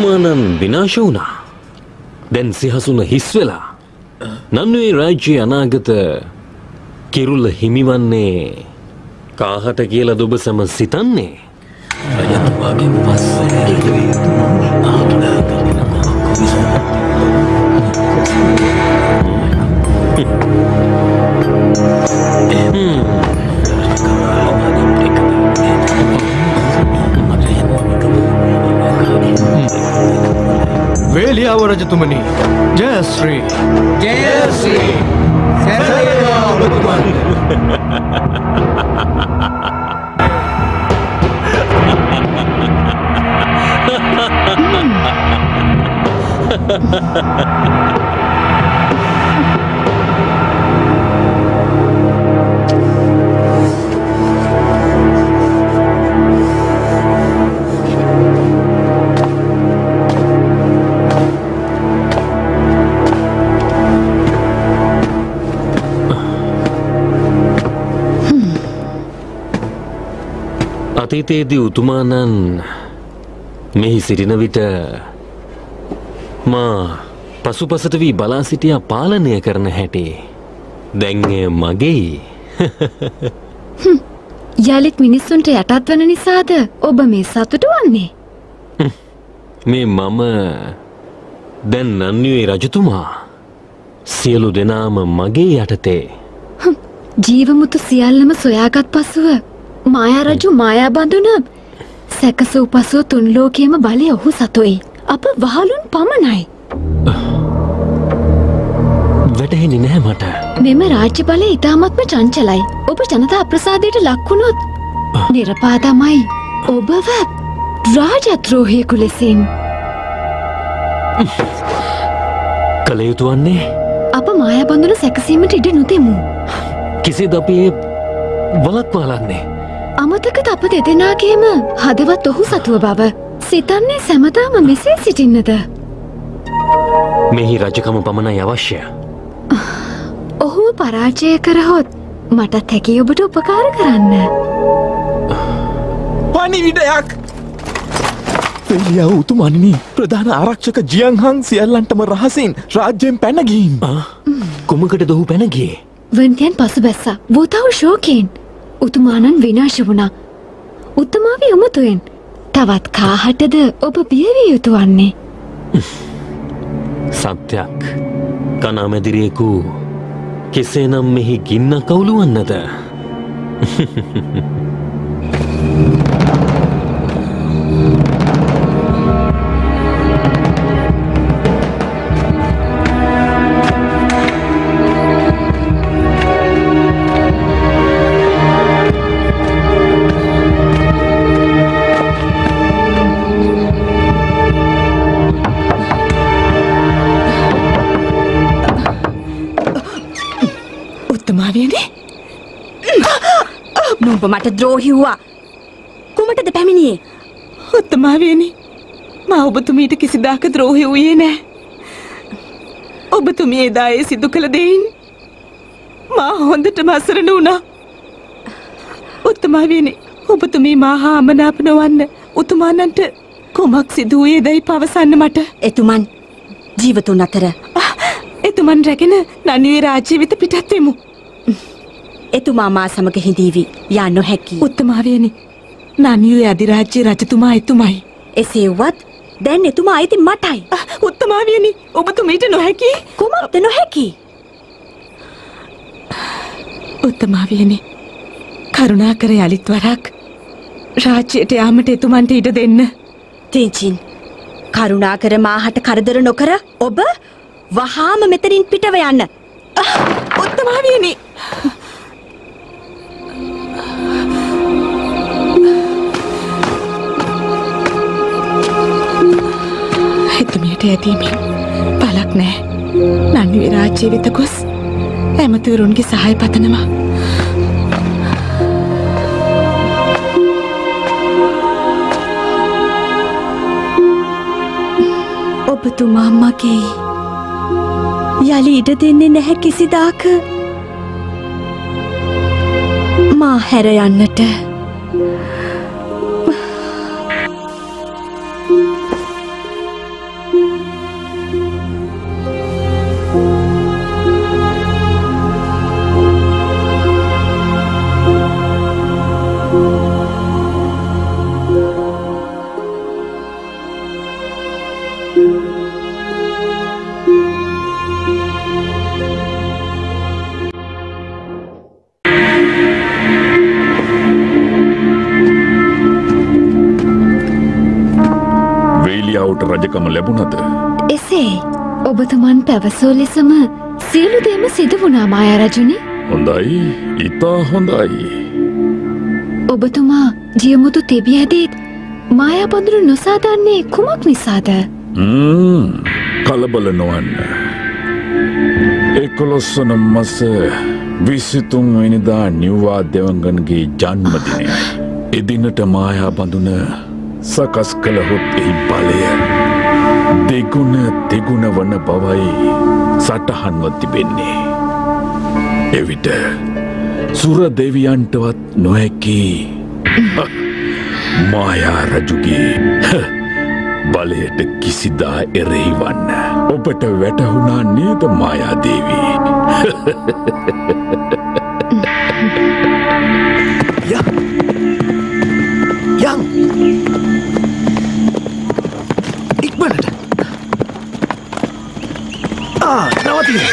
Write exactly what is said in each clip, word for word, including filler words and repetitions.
එතුමානන් විනාශ වුණා. දැන් සිහසුන හිස් වෙලා. නන්වේ රාජ්‍යයේ අනාගත කිරුළ හිමිවන්නේ කාහට කියලා ඔබ සම සිතන්නේ? රජතුමාගේ පස්සේ වේලියාව රජතුමනි, ජයශ්‍රී ජයශ්‍රී සැරසේවා ඔබතුමන්. අතීතයේදී උතුමානන් මෙහි සිටින විට මා පසුපසට වී බලා සිටියා පාලනය කරන හැටි. දැන් එය මගේ. යලිත් මිනිස්සුන්ට යටත් වන නිසාද ඔබ මේ සතුටු වන්නේ? මේ මම දැන් නන්නුවේ රජතුමා. සියලු දෙනාම මගේ යටතේ. ජීවමුතු සියල්ලම සොයාගත් පසුව මායා රජු මායා බඳුන සැකසූ පසුව තුන් ලෝකයේම බලය ඔහු සතුයි. අප වහලුන් පමණයි. වැටහෙන්නේ නැහැ මට. මෙම රාජ්‍ය බලය ඉතාමත්ම චංචලයි. ඔබ ජනතා අප්‍රසාදයට ලක්වුණොත් නිරපා තමයි ඔබව රාජද්‍රෝහියෙකු ලෙසින්. කළ යුතු වන්නේ අප මායා බඳුන සැකසීමට ඉඩ නොදෙමු. කෙසේද අපි වළක්වාලන්නේ? අමතකද අප දෙදෙනාගේම හදවත් ඔහු සතුව බව. සිතන්නේ සැමදාම මෙසේ සිටින්නද? මෙහි රජකම පමණයි අවශ්‍ය. ඔහුව පරාජය කරහොත් මටත් හැකි ඔබට උපකාර කරන්න. පණිවිඩයක්! වේලියාව උතුමනි, ප්‍රධාන ආරක්ෂක ජියන්හන් සියල්ලන්ටම රහසින් රාජ්‍යයෙන් පැන ගිහින්. කුමකටද ඔහු පැන ගියේ? වන්තියන් පසුබැස්සා. වූතාව ශෝකයෙන්. උතුමානන් විනාශ වුණා. උත්තමාවි උමතුවෙන්. තවත් කාහටද ඔබ බියවිය යුතු වන්නේ? සත්‍යයක්. කණාමැදිරියෙකු කෙසේනම් මෙහි ගින්න කවුළුවන්නද? නුඹ මට ද්‍රෝහි වුණා. කුමටද පැමිණියේ? උත්තමාවියනි, මා ඔබතුමීට කිසිදාක ද්‍රෝහි වූයේ නැහැ. ඔබතුමිය එදා ඒ සිදු කළ දෙයින් මා හොඳටම අසරණ වුණා. උත්තමාවියනි, ඔබතුමී මා හා අමනාප නොවන්න උතුමානන්ට කුමක් සිදු වූයේදයි පවසන්න මට. එතුමන් ජීවතුන් අතර එතුමන් රැගෙන නන්නුවේ රාජ්‍ය වෙත පිටත් වෙමු. එතුමා මා සමග හිඳීවි යා නොහැකි. උත්තමාවියනි, නන්නුවේ අධිරාජ්‍ය රජතුමා එතුමයි. එසේ වුවත් දැන් එතුමා අයිති මටයි. උත්තමාවියනි, ඔබතුමීට නොහැකි? කුමක්ද නොහැකි? උත්තමාවියනි, කරුණාකර යලිත් වරක් රාජ්‍යයට යාමට එතුමන්ට ඉඩ දෙන්න. තෙන්චින්, කරුණාකර මාහට කරදර නොකර ඔබ වහාම මෙතනින් පිටව යන්න. උත්තමාවියනි, එතුමියට ඇදීමෙන් පලක් නෑ. නන්නුවේ රාජ්‍ය වෙත ගොස් ඇමතිවරුන්ගේ සහාය පතනවා. ඔබතුමා මගේ යලි ඉඩ දෙන්නේ නැහැ කිසිදාක මා හැර යන්නට. ඔහුට රජකම ලැබුණද? එසේ ඔබතුමන් පැවසූ ලෙසම සියලු දේම සිදු වුණා මායා රජුනි. හොඳයි, ඉතා හොඳයි. ඔබතුමා ජියමුතු තෙබිය ඇදීත් මායා බඳුරු නොසාදන්නේ කුමක් නිසාද? ම්ම් කලබල නොවන්න. එකොළොස් වන මස විසිතුන් වෙනිදා නිව්වා දෙවංගන්ගේ ජන්මදිනය. එදිනට මායා බඳුන සකස් කළහොත් එහි බලය දෙගුණ දෙගුණ වන බවයි සටහන්ව තිබෙන්නේ. එවිට සුර දෙවියන්ටවත් නොහැකි මායා රජුගේ බලයට කිසිදා එරෙහිවන්න. ඔබට වැටහුණා නේද මායා දේවී? යන් ඉක්මනට ආ නවතින.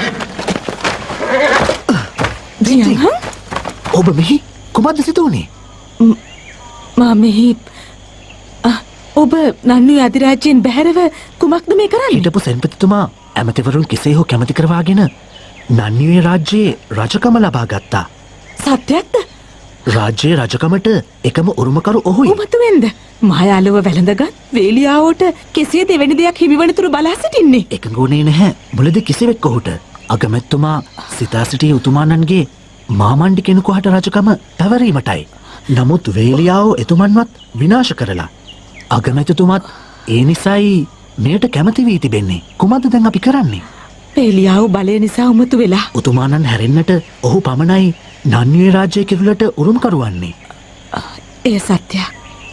ජියං ඔබ මෙහි කුමක්ද සිදු වුණේ? මා මෙහි ඔබ නන්නු අධිරාජ්‍යයෙන් බැහැරව කුමක්ද මේ කරන්නේ? හිටපු සෙන්පතිතුමා ඇමතිවරුන් කෙසේ හෝ කැමති කරවාගෙන නන්නියේ රාජ්‍යයේ රජකම ලබා ගත්තා. සත්‍යයක්ද? රාජ්‍යයේ රජකමට එකම උරුමකරු ඔහුයි. උමතුවෙන්ද? මායාලුව වැළඳගත් වේලියාවට කෙසේ දෙවැනි දෙයක් හිමිවනතුරු බලා සිටින්නේ? එකඟුණේ නැහැ මුලදී කිසිවෙක් ඔහුට. අගමැතිතුමා සිතා සිටියේ උතුමාණන්ගේ මාමණ්ඩි කෙනෙකු හට රජකම පැවරීමටයි. නමුත් වේලියාව එතුමන්වත් විනාශ කරලා අගමැතිතුමත් ඒ නිසායි මෙයට කැමති වී තිබෙන්නේ. කුමක්ද දැන් අපි කරන්නේ? වේලියාව බලය නිසා උමතු වෙලා උතුමාණන් හැරෙන්නට ඔහු පමණයි නන්නියේ රාජ්‍ය කිරුලට උරුමකරුවන්නේ. එය සත්‍යයක්.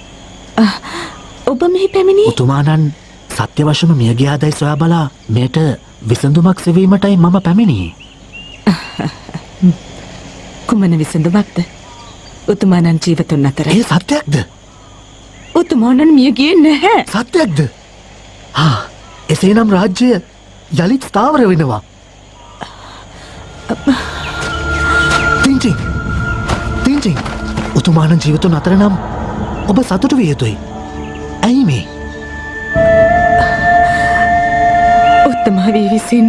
ඔබ මෙහි පැමිණි උතුමාණන් සත්‍ය වශම මිය ගියාදයි සොයා බලා මෙයට විසඳුමක් සෙවීමටයි මම පැමිණියේ. කුමන විසඳුමක්ද? උතුමාණන් ජීවතුන් අතර. ඒ සත්‍යයක්ද? උතුමාණන් මිය ගියේ නැහැ. සත්‍යයක්ද? හා එසේනම් රාජ්‍යය යළිත් ස්ථාවර වෙනවා. තින්චින් තින්චින් උතුමාණන් ජීවතුන් අතර නම් ඔබ සතුටු විය යුතුයි. ඇයි මේ? උත්තමාවිය විසින්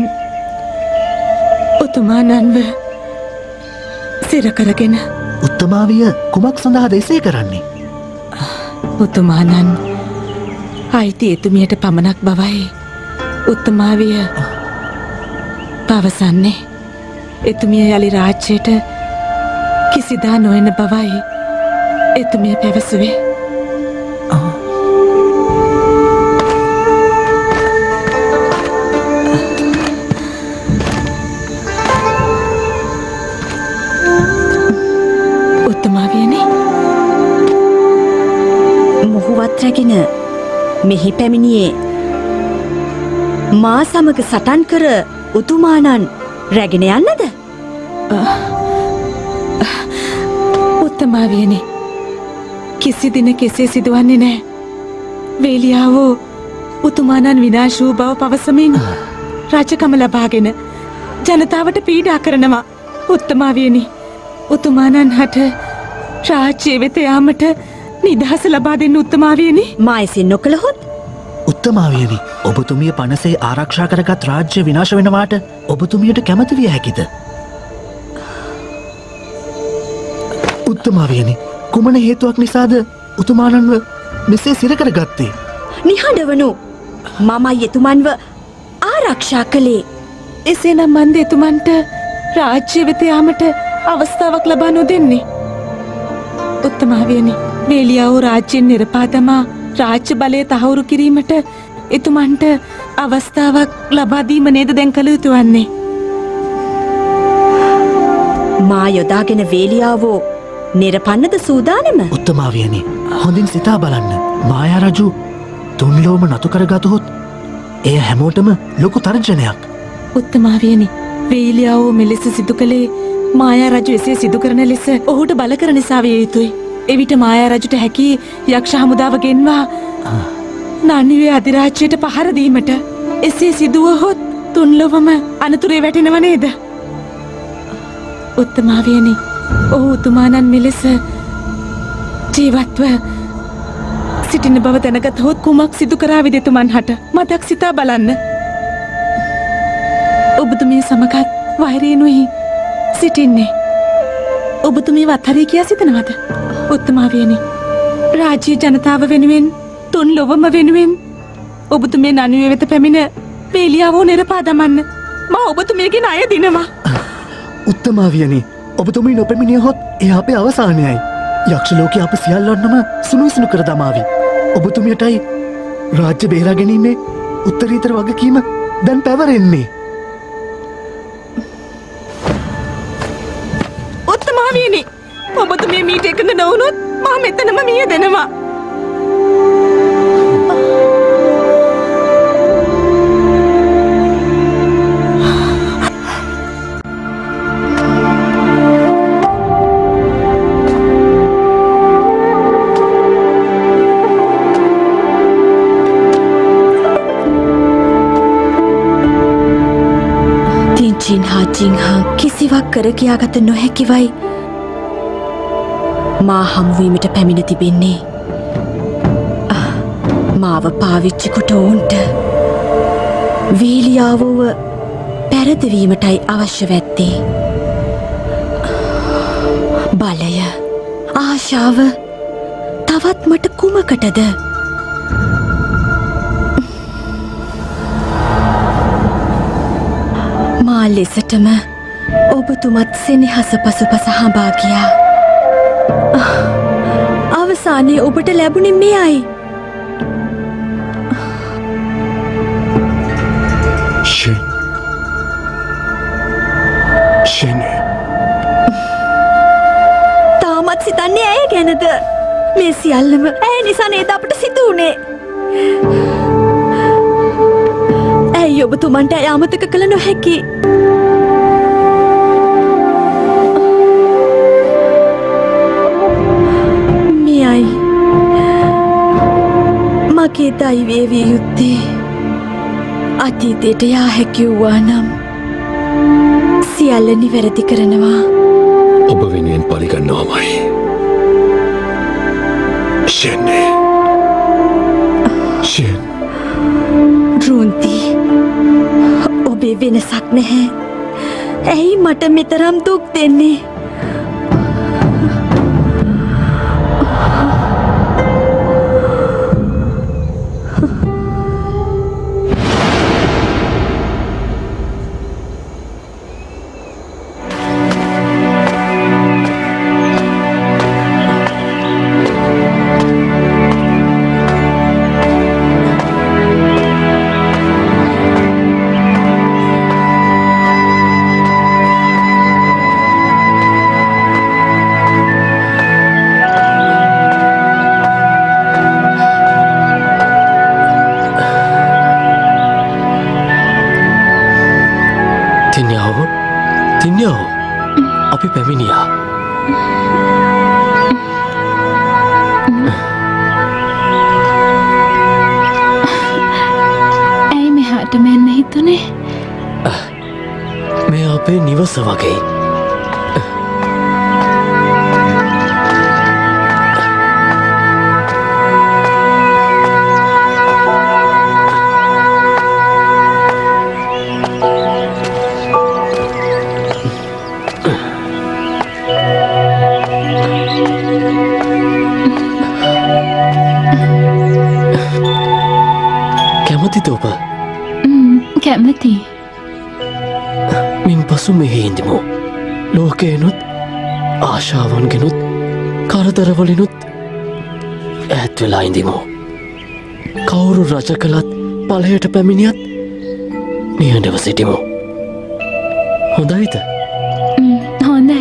උතුමාණන්ව සිර කරගෙන උත්තමාවිය කුමක් සඳහාද එසේ කරන්නේ? උතුමාණන් අයිති එතුමියට පමණක් බවයි උත්තමාවිය පවසන්නේ. එතුමිය යළි රාජ්‍යයට කිසිදා නොවන බවයි එතුමිය පැවසුවේ. උත්තමාවියනේ මොහුවත් රැගෙන මෙහි පැමිණියේ මා සමග සටන් කර උතුමාණන් රැගෙන යන්නද? උත්තමාවියනේ කිසි දින කෙසේ සිදුවන්නේ නැහැ. වේලියාවෝ උතුමාණන් විනාශ වූ බව පවසමින් රාජකම ලබාගෙන ජනතාවට පීඩා කරනවා. උත්තමාවියනි උතුමාණන් හට රාජ්‍ය වෙත යාමට නිදහස ලබා දෙන්න උත්තමාවියනි. මා එසේ නොකළහොත් උත්තමාවියනි ඔබතුමිය පනසේ ආරක්ෂා කරගත් රාජ්‍ය විනාශ වෙනවාට ඔබතුමියට කැමති විය හැකිද? උත්තමාවියනි කුමන හේතුවක් නිසාද උතුමාණන්ව මෙසේ සිර කරගත්තේ? නිහඬවනු මමයි එතුමන්ව ආරක්ෂා කළේ. එසේනම් මන්ද එතුමන්ට රාජ්‍ය වෙත යාමට අවස්ථාවක් ලබා නොදෙන්නේ. උත්තමාවියනි වේලියාව රාජ්‍යයෙන් නිරපාතමා රාජ්‍ය බලය තහවුරු කිරීමට එතුමන්ට අවස්ථාවක් ලබා දීම නේද දැන් කළ යුතු වන්නේ? මා යොදාගෙන වේලියාවෝ නිරපන්නද සූදානම? උත්තමාවියනි හොඳින් සිතා බලන්න. මායා රජු තුන්ලෝම නතු කරගතහොත් එය හැමෝටම ලොකු තර්ජනයක්. උත්තමාවියනි වේලියාවෝ මෙලෙස සිදු කළේ මායා රජු එසේ සිදු කරන ලෙස ඔහුට බල කර නිසා විය යුතුයි. එවිට මායා රජුට හැකි යක්ෂ හමුදාව ගෙන්වා නන්නියේ අධිරාජ්‍යයට පහර දීමට. එසේ සිදුවහොත් තුන්ලොවම අනතුරේ වැටෙනව නේද? උත්තමාවියනි ඔහු උතුමාණන් මෙලෙස ජීවත්ව සිටින බව දැනගතහොත් කුමක් සිදු කරාවිද එතුමන් හට මතක් සිතා බලන්න. ඔබතුමිය සමගත් වෛරයෙනුයි සිටින්නේ. ඔබතුමිය වත්හරී කියා සිතනවද? උත්තමාවියනි, රාජ්‍ය ජනතාව වෙනුවෙන් තුන් ලොවම වෙනුවෙන් ඔබතුමිය නනුවේ වෙත පැමිණ වේලියාවෝ නිරපා දමන්න මා ඔබතුමියගෙන් අය දිනවා. උත්තමාවියනි, ඔබතුමී නොපැමිණියහොත් එය අපේ අවසානයයි. යක්ෂ ලෝකයේ අප සියල්ලොන්නම සුණුසුණු කර දමාවි. ඔබතුමියටයි රාජ්‍ය බේරා ගැනීමේ උත්තරීතර වගකීම දැන් පැවරෙන්නේ. උත්තමාවියනි, ඔබතුමිය මීට එකඟ නොවුනොත් මා මෙතනම මිය දෙනවා. ජින් හා ජින්හා කිසිවක් කර කියාගත නොහැකිවයි මා හමුවීමට පැමිණ තිබෙන්නේ. මාව පාවිච්චි කොට ඔවුන්ට වීලියාවෝව පැරදවීමටයි අවශ්‍ය වැත්තේ. බලය, ආශාව තවත් මට කුමකටද? මා ලෙසටම ඔබතුමත් සෙනෙහස පසුපස හඹා ගියා. අවසානයේ ඔබට ලැබුණේ මෙයයි. ෂෙන්. ෂෙන්. තාමත් සිතන්නේ ඇය ගැනද? මේ සියල්ලම ඇය නිසා නේද අපට සිදු වුණේ? ඇයි ඔබතුමන්ට ඇය අමතක කළ නොහැකි? මෙයයි මගේ දෛවය විය යුත්තේ. අතීතයට යා හැකි වූවා නම් සියල්ල නිවැරදි කරනවා. ඔබ වෙනුවෙන් පරිගන්නවාමයි. ෂෙන්නේ. ෂෙන්. රුන්ති, ඔබේ වෙනසක් නැහැ. ඇයි මට මෙතරම් දුක් දෙන්නේ? අපි පැමිණියා. ඇයි මෙහාට මෙන්න හිතුනේ? මේ අපේ නිවස වගේ. කැමතිද ඔබ? කැමති. මින් පසු මෙහි ඉඳිමු. ලෝකයනුත් ආශාවන්ගෙනුත් කරදරවලිනුත් ඈත් වෙලා ඉඳිමු. කවුරු රජ කළත් බලයට පැමිණියත් නිහඬව සිටිමු. හොඳයිද? හොඳයි.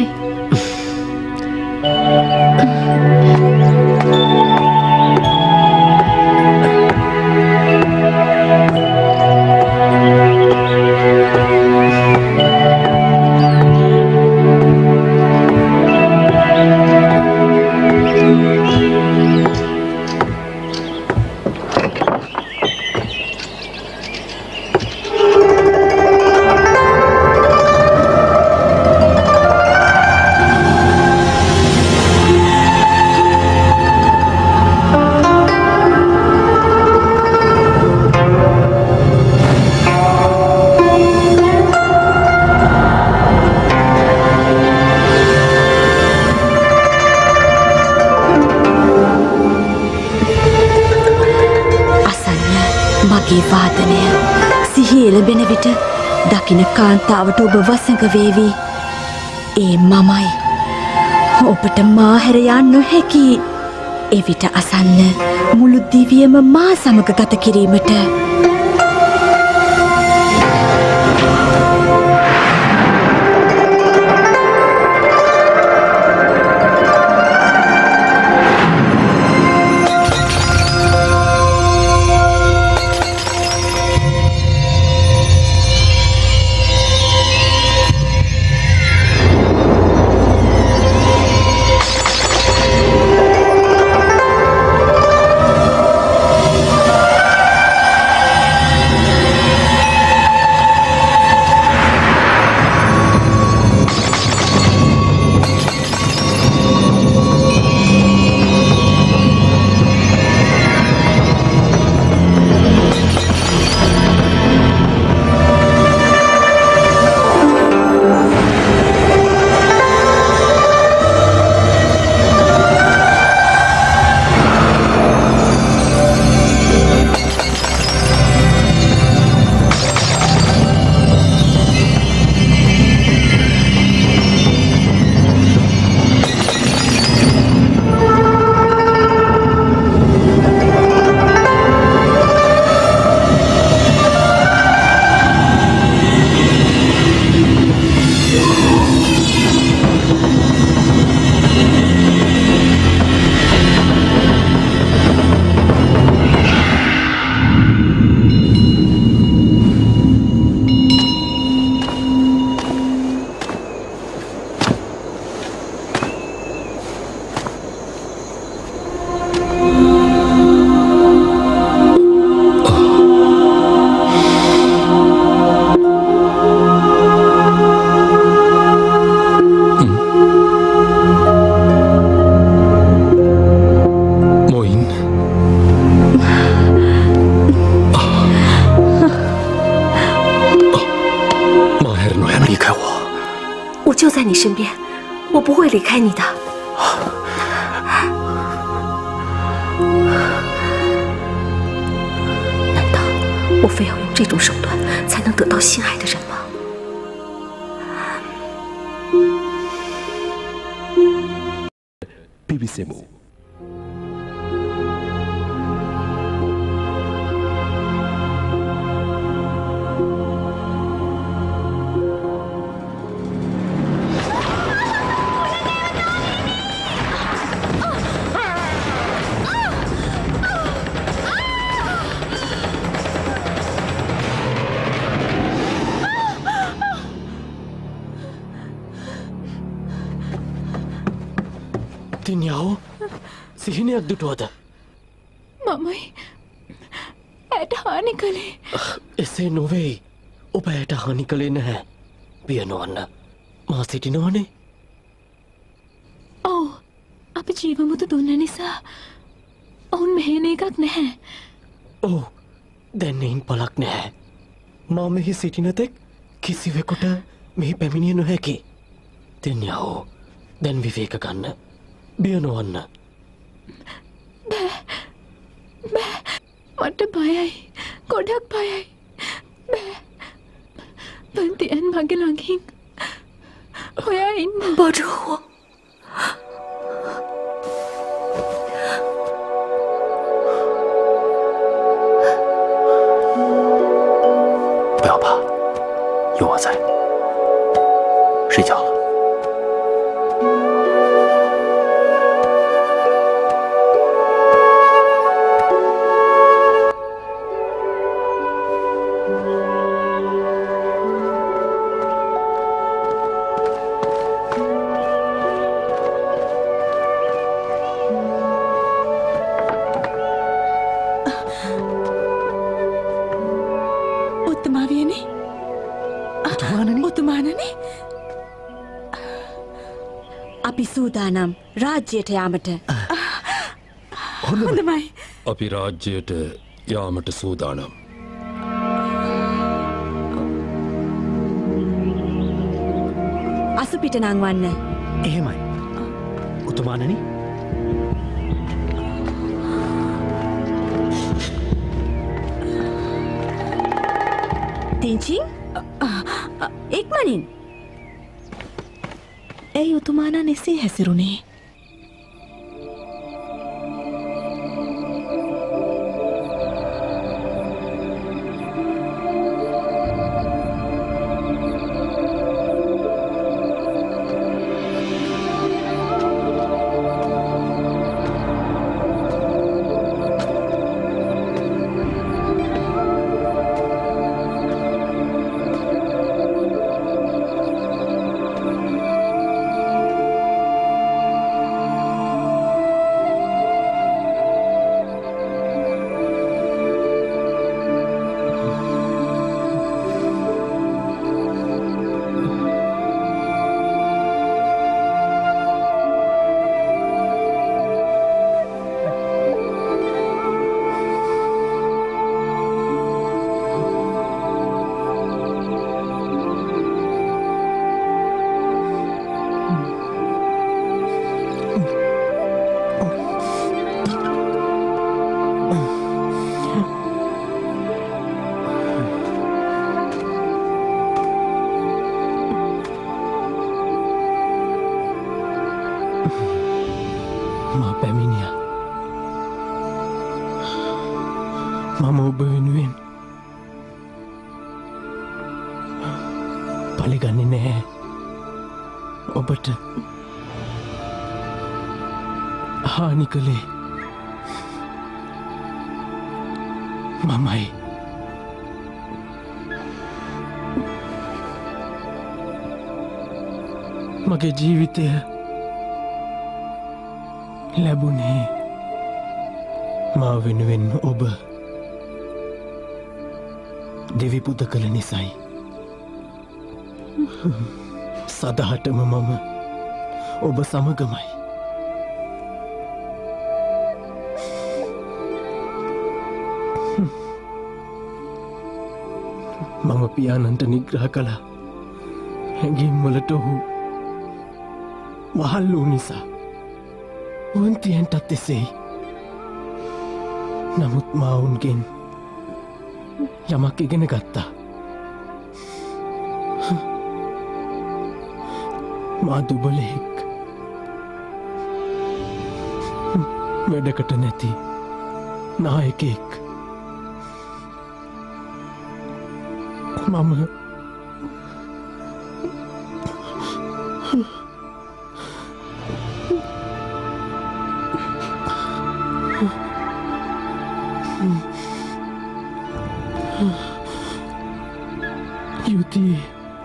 මගේ වාදනය සිහි එළඹෙන විට දකින කාන්තාවට ඔබ වසඟ වේවි. ඒ මමයි. ඔබට මාහැර යා නොහැකි. එවිට අසන්න මුළු දිවියම මා සමග ගත කිරීමට. පිවිසෙමු. තින්යාව සිහිනයක් දුටුවද? මමයි ඇයට හානි කළේ. එසේ නොවෙයි. ඔබ ඇයට හානි කළේ නැහැ. බිය නොවන්න. මා සිටිනවනේ. ඔව්. අපි ජීවමුතු දුන්න නිසා ඔවුන් මෙහෙන එකක් නැහැ. ඔව්. දැන් එයින් පළක් නැහැ. මා මෙහි සිටින තෙක් කිසිවෙකුට මෙහි පැමිණිය නොහැකි. තින්යාව දැන් විවේක ගන්න. බිය නොවන්න. බෑ බෑ මට බයයි. ගොඩක් බයයි. බෑ පන්තියන් මගේ ළඟින් ඔයා ඉන්න. බොරු. 不要怕，有我在。睡觉了。 අපි සූදානම් රාජ්‍යයට යාමට. හොඳමයි. අපි රාජ්‍යයට යාමට සූදානම්. අසුපිට නංවන්න. එහෙමයි. උතුමාණනි. චිංචිං ඉක්මනින් ඇයි උතුමාණන් එසේ හැසිරුණේ? මම ඔබ වෙනුවෙන් පලිගන්නේ නැහැ ඔබට හානි කළේ මමයි. මගේ ජීවිතය ලැබුණේ මා වෙනුවෙන් ඔබ දෙවිපුද කළ නිසයි. සදහටම මම ඔබ සමගමයි. මම පියාණන්ට නිග්‍රහ කළා හැඟීම් වලට ඔහු වහල් වූ නිසා වන්තියන්ටත් එසෙයි. නමුත් මා ඔවුන්ගෙන් යමක් ඉගෙන ගත්තා. මා දුබලෙක් වැඩකට නැති නායකෙක්. මම යුතියි.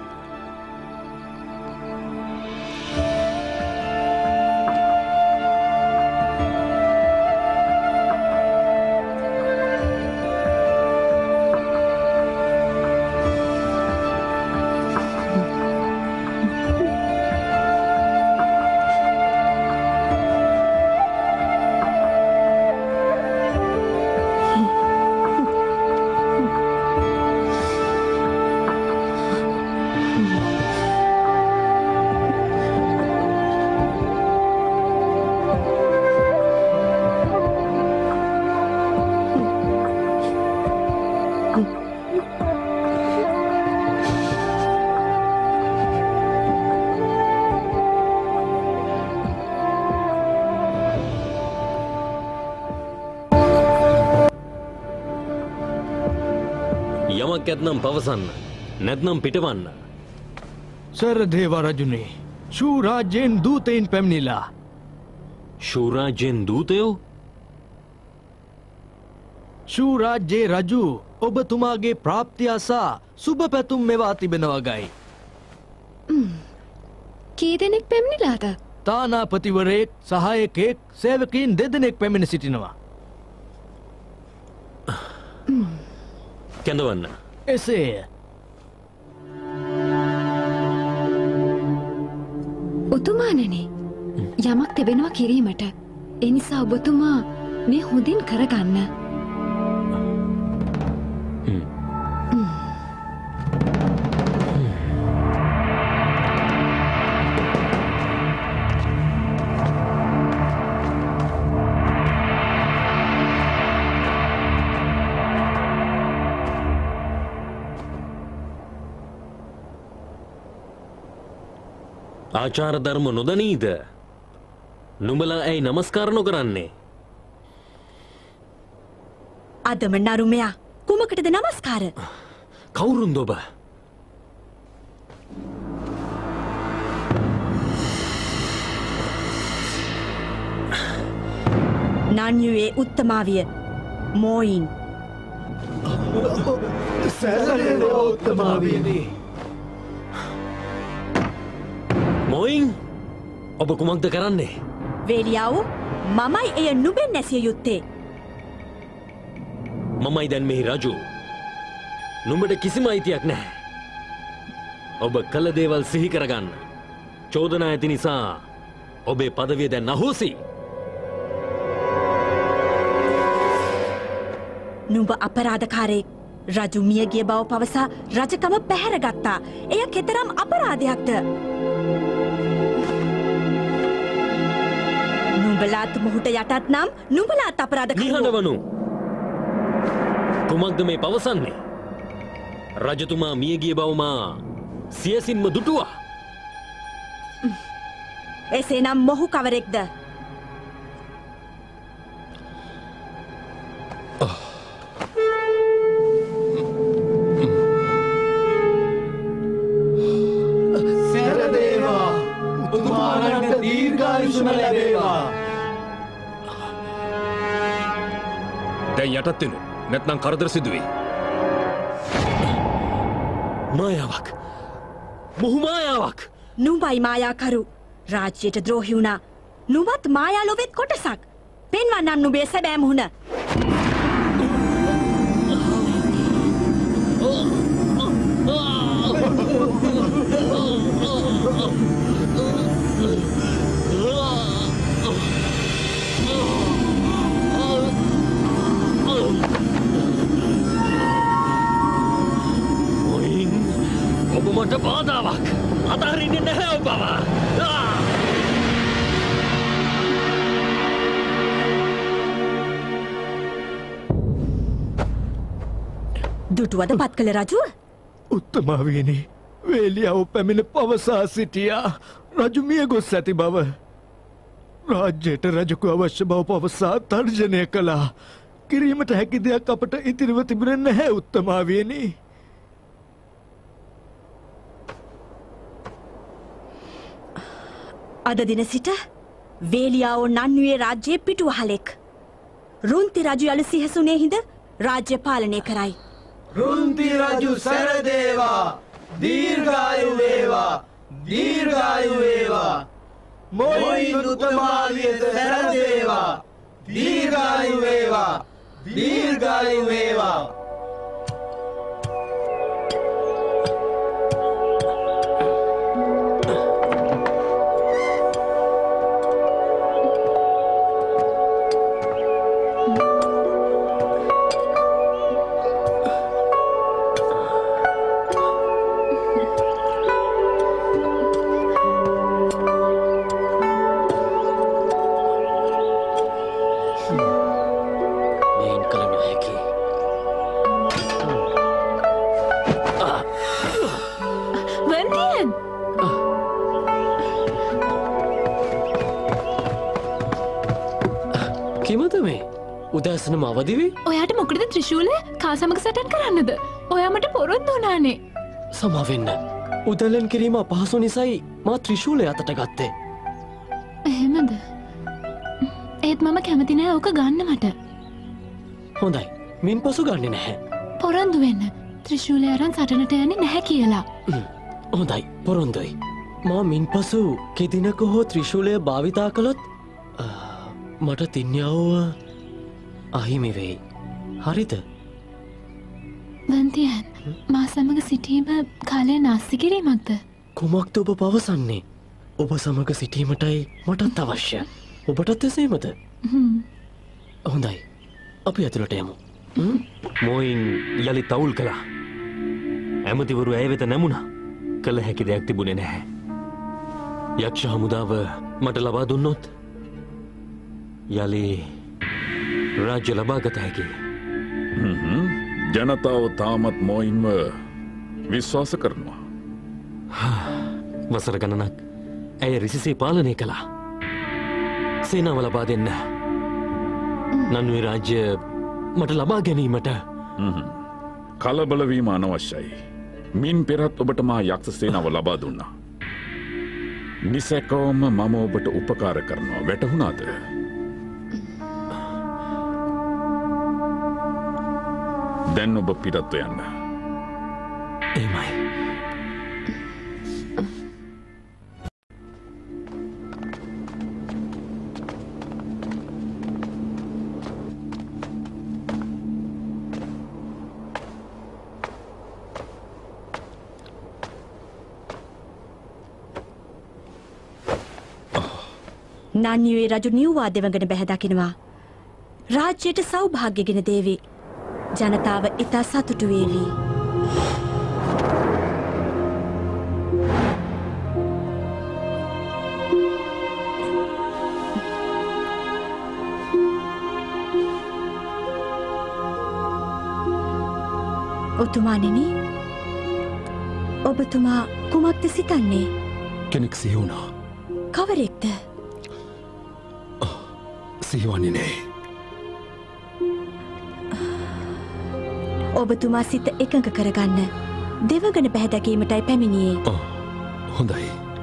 යමක් ඇත්නම් පවසන්න නැත්නම් පිටවන්න. සරදේව රජුනේ ශූ රාජ්‍යයෙන් දූතයින් පැමිණිලා. ශූ රාජ්‍යයෙන් දූතයෝ? ශූ රාජ්‍යයේ රජු ඔබතුමාගේ ප්‍රාප්තිය අසා සුබ පැතුම් මෙවා තිබෙනවගයි. කී දෙනෙක් පැමිණිලාද? තානාපතිවරයෙක් සහායකයෙක් සේවකයින් දෙදෙනෙක් පැමිණ සිටිනවා. කැඳවන්න. එසේය. උතුමාණනි යමක් තිබෙනවා කිරීමට. එනිසා ඔබතුමා මේ හොඳින් කරගන්න. ආචාර ධර්ම නොදනීද? නුඹලා ඇයි නමස්කාර නොකරන්නේ? අදම නරුමයා කුමකටද නමස්කාර? කවුරුන්ද ඔබ? නන්යුවේ උත්තමාවිය මෝයින්. මොයින් ඔබ කුමක්ද කරන්නේ? වේලියාව මමයි එය නුඹෙන් නැසිය යුත්තේ. මමයි දැන් මෙහි රජු. නුඹට කිසිම අයිතියක් නැහැ. ඔබ කළ දේවල් සිහි කරගන්න. චෝදනා ඇති නිසා ඔබේ පදවිය දැන් අහෝසි. නුඹ අපරාධකාරයෙක්. රජු මියගිය බව පවසා රජකම පැහැරගත්තා. එය කෙතරම් අපරාධයක්ද? නුඹලාත් මොහුට යටත් නම් නුඹලාත් අපරාධකාරයෝ. නිහඬවනු. කුමක්ද මේ පවසන්නේ? රජතුමා මියගිය බව මා සියසින්ම දුටුවා. එසේනම් මොහු කවරෙක්ද? දැන් යටත් වෙනු. නැත්නම් කරදර සිදුවේ. මායාවක්. මොහු මායාවක්. නුඹයි මායාකරු. රාජ්‍යයට ද්‍රෝහි වුණා. නුඹත් මායා ලොවෙත් කොටසක්. පෙන්වන්නම් නුඹේ සැබෑ මුහුණ. ඔබ මට බාධාවක්. අතහරින්නේ නැහැ ඔබව. දුටුවද පත් කළ රජුව? උත්තමාවියනි, වේලියාව පැමිණ පවසා සිටියා. රජු මිය ගොස් ඇති බව. රාජ්‍යයට රජකු අවශ්‍ය බව පවසා තර්ජනය කළා. කිරීමට හැකි දෙයක් අපට ඉතිරිව තිබුණේ නැහැ උත්තමාවියනි. අද දින සිට වේලියාව නන්නුවේ රාජ්‍යයේ පිටුවහලෙක්. රුන්ති රජු යළි සිහසුනේ හිඳ රාජ්‍ය පාලනය කරයි. රුන්ති රජු සැරදේවා, දීර්ඝායු වේවා, දීර්ඝායු වේවා. මොයින් උත්තමාවිය සැරදේවා, දීර්ඝායු වේවා, දීර්ඝායු වේවා. උදෑසනම අවදිවේ? ඔයාට මොකටද ත්‍රිශූලය කා සමග සටන් කරන්නද? ඔයා මට පොරොන්දු වුණානේ. සමාවෙන්න. උදැලෙන් කිරීම අපහසු නිසායි මා ත්‍රිශූලය අතට ගත්තේ. එහෙමද? ඒත් මම කැමති නෑ ඕක ගන්න මට. හොඳයි. මින් පසු ගන්නේ නැහැ. පොරොන්දු වෙන්න. ත්‍රිශූලය අරන් සටනට යන්නේ නැහැ කියලා. හොඳයි. පොරොන්දුයි. මා මින් පසු කෙදිනක හෝ ත්‍රිශූලය භාවිතා කළොත් මට තින්යාව අහිමි වෙයි. හරිද? වන්තියන්, මා සමග සිටීම කාලය නාස්ති කිරීමක්ද? කුමක්ද ඔබ පවසන්නේ? ඔබ සමග සිටීමටයි මටත් අවශ්‍ය. ඔබටත් එසේමද? හොඳයි. අපි ඇතුළට යමු. මොයින් යළි තවුල් කළා. ඇමතිවරු ඇය වෙත නැමුණා. කළ හැකි දෙයක් තිබුණේ නැහැ. යක්ෂ හමුදාව මට ලබා දුන්නොත් යළි රාජ්‍ය ලබාගත හැකි. ජනතාව තාමත් මොයින්ව විශ්වාස කරනවා. වසර ගණනක් ඇය රිසිසේ පාලනය කළා. සේනාව ලබා දෙන්න. නන්වේ රාජ්‍ය මට ලබා ගැනීමට කලබලවීම අනවශ්‍යයි. මින් පෙරත් ඔබට මා යක්ෂ සේනාව ලබා දුන්නා. නිසැකවම මම ඔබට උපකාර කරනවා. වැටහුණාද? දැන් ඔබ පිටත්ව යන්න. එහෙමයි. නන්‍යුවේ රජු නිව්වා දෙවඟන බැහැදකිනවා. රාජ්‍යයට සෞභාග්‍යගෙන දේවි. ජනතාව ඉතා සතුටු වේවි. ඔතුමානෙනි, ඔබතුමා කුමක්ද සිතන්නේ? කෙනෙක් සිහිවුණා. කවරෙක්ද? සිහිවන්නේ නෑ. ඔබතුමා සිත එකඟ කරගන්න දෙවඟන පැහැදැකීමටයි පැමිණියේ. හොඳයි.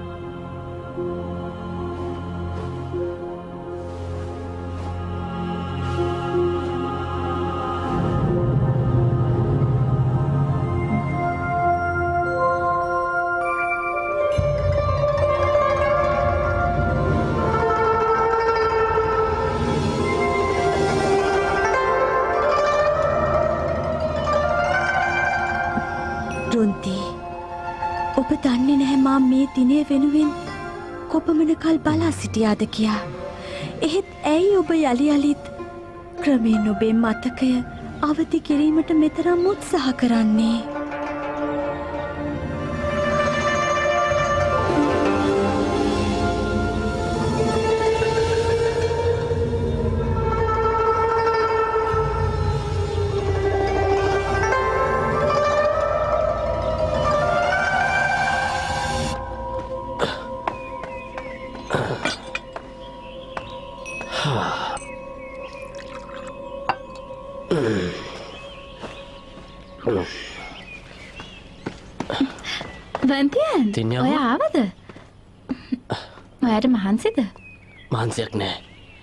ඔබ දන්නේ නැහැ මා මේ දිනේ වෙනුවෙන් කොපමණ කල් බලා සිටියාද කියා. එහෙත් ඇයි ඔබ යලි යලිත් ක්‍රමයෙන් ඔබේ මතකය අවදි කිරීමට මෙතරම් උත්සාහ කරන්නේ? වන්තියන් ඔය ආවද? ඔයාට මහන්සිද? මහන්සියක් නෑ.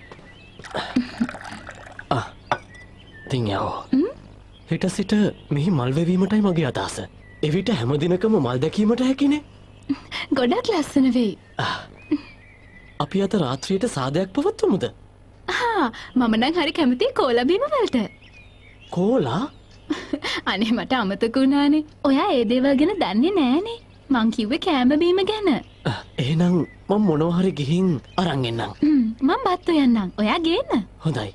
තින් යවෝ. හිට සිට මෙහි මල් වැවීමටයි මගේ අදහස. එවිට හැම දිනකම මල් දැකීමට හැකිනේ. ගොඩක් ලස්සන වෙයි. අපි අද රාත්‍රියට සාදයක් පවත්වමුද? හා මම නම් හරි කැමතියි කෝලා බීම වලට. කෝලා? අනේ මට අමතක වුණානේ. ඔයා ඒ දේවල් ගැන දන්නේ නෑනේ. මං කිව්වේ කෑම බීම ගැන. එහෙනම් මම මොනවා හරි ගිහින් අරන් එන්නම්. මම බත් උයන්නම්. ඔයා ගේන්න. හොඳයි.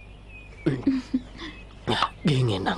ගිහින් එන්නම්.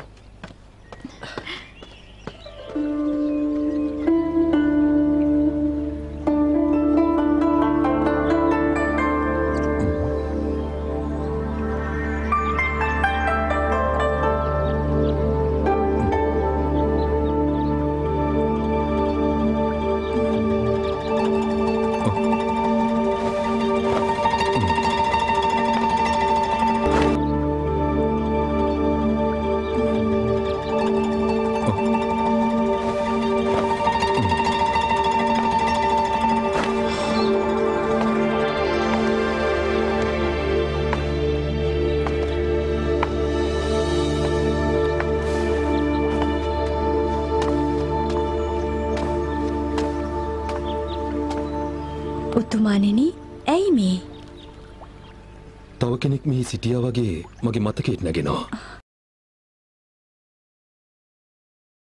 ඔතුමානෙනි, ඇයි මේ? තව කෙනෙක් මෙහි සිටියා වගේ මගේ මතකෙත් නැගෙනවා.